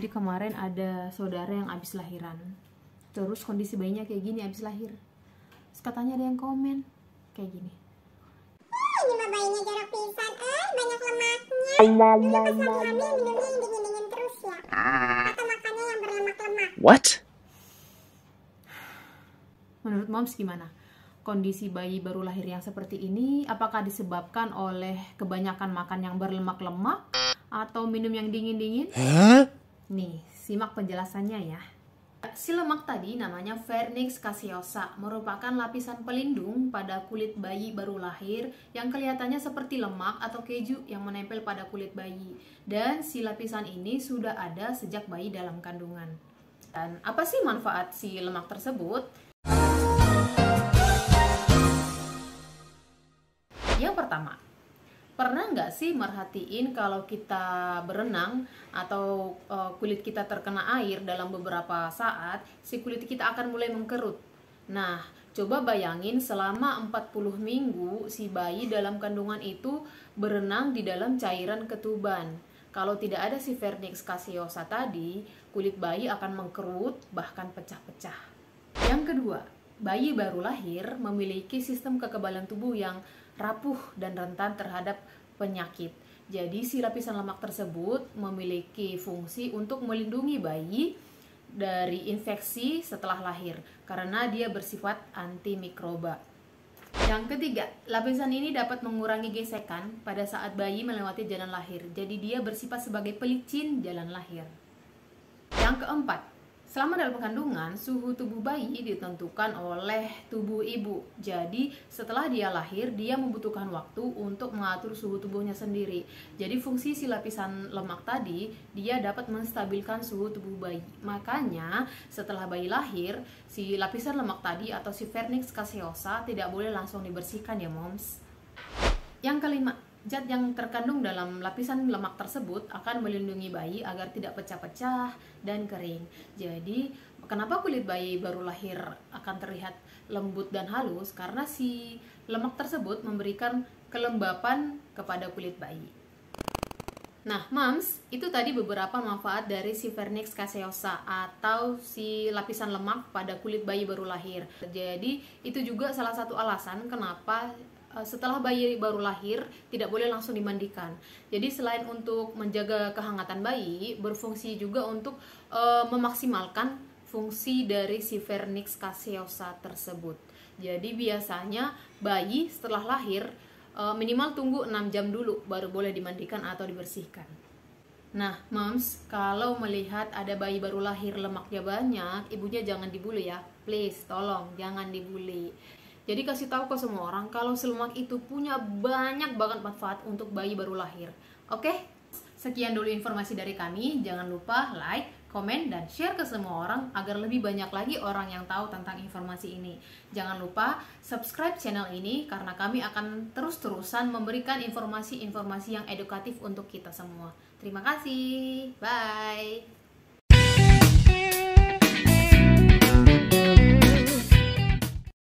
Jadi kemarin ada saudara yang habis lahiran, terus kondisi bayinya kayak gini habis lahir. Terus katanya ada yang komen kayak gini, ini mah bayinya jorok pisan, banyak lemaknya. Dulu pas lagi hamil minumnya yang dingin-dingin terus ya, atau makannya yang berlemak-lemak. What? Menurut moms gimana? Kondisi bayi baru lahir yang seperti ini apakah disebabkan oleh kebanyakan makan yang berlemak-lemak atau minum yang dingin-dingin? Nih, simak penjelasannya ya. Si lemak tadi namanya Vernix caseosa, merupakan lapisan pelindung pada kulit bayi baru lahir yang kelihatannya seperti lemak atau keju yang menempel pada kulit bayi. Dan si lapisan ini sudah ada sejak bayi dalam kandungan. Dan apa sih manfaat si lemak tersebut? Yang pertama, pernah nggak sih merhatiin kalau kita berenang atau kulit kita terkena air dalam beberapa saat, si kulit kita akan mulai mengkerut. Nah, coba bayangin selama 40 minggu si bayi dalam kandungan itu berenang di dalam cairan ketuban. Kalau tidak ada si Vernix caseosa tadi, kulit bayi akan mengkerut bahkan pecah-pecah. Yang kedua, bayi baru lahir memiliki sistem kekebalan tubuh yang rapuh dan rentan terhadap penyakit. Jadi si lapisan lemak tersebut memiliki fungsi untuk melindungi bayi dari infeksi setelah lahir karena dia bersifat antimikroba. Yang ketiga, lapisan ini dapat mengurangi gesekan pada saat bayi melewati jalan lahir. Jadi dia bersifat sebagai pelicin jalan lahir. Yang keempat, selama dalam kandungan, suhu tubuh bayi ditentukan oleh tubuh ibu. Jadi, setelah dia lahir, dia membutuhkan waktu untuk mengatur suhu tubuhnya sendiri. Jadi, fungsi si lapisan lemak tadi, dia dapat menstabilkan suhu tubuh bayi. Makanya, setelah bayi lahir, si lapisan lemak tadi atau si Vernix caseosa tidak boleh langsung dibersihkan ya, moms. Yang kelima, zat yang terkandung dalam lapisan lemak tersebut akan melindungi bayi agar tidak pecah-pecah dan kering. Jadi, kenapa kulit bayi baru lahir akan terlihat lembut dan halus? Karena si lemak tersebut memberikan kelembapan kepada kulit bayi. Nah, moms, itu tadi beberapa manfaat dari si Vernix caseosa atau si lapisan lemak pada kulit bayi baru lahir. Jadi, itu juga salah satu alasan kenapa setelah bayi baru lahir tidak boleh langsung dimandikan. Jadi selain untuk menjaga kehangatan bayi, berfungsi juga untuk memaksimalkan fungsi dari si Vernix caseosa tersebut. Jadi biasanya bayi setelah lahir minimal tunggu 6 jam dulu baru boleh dimandikan atau dibersihkan. Nah, moms, kalau melihat ada bayi baru lahir lemaknya banyak, ibunya jangan dibully ya. Please, tolong jangan dibully. Jadi kasih tahu ke semua orang kalau si lemak itu punya banyak banget manfaat untuk bayi baru lahir. Oke? Sekian dulu informasi dari kami. Jangan lupa like, komen, dan share ke semua orang agar lebih banyak lagi orang yang tahu tentang informasi ini. Jangan lupa subscribe channel ini karena kami akan terus-terusan memberikan informasi-informasi yang edukatif untuk kita semua. Terima kasih. Bye.